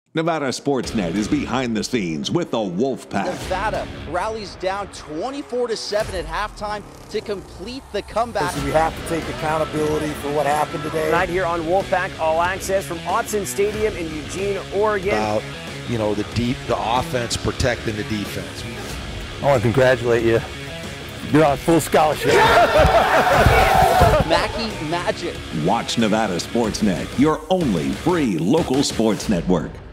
Nevada Sportsnet is behind the scenes with the Wolfpack. Nevada rallies down 24-7 at halftime to complete the comeback. We have to take accountability for what happened today. Tonight here on Wolfpack All Access from Autzen Stadium in Eugene, Oregon. About, the offense protecting the defense. I want to congratulate you. You're on full scholarship. Mackey Magic. Watch Nevada Sportsnet, your only free local sports network.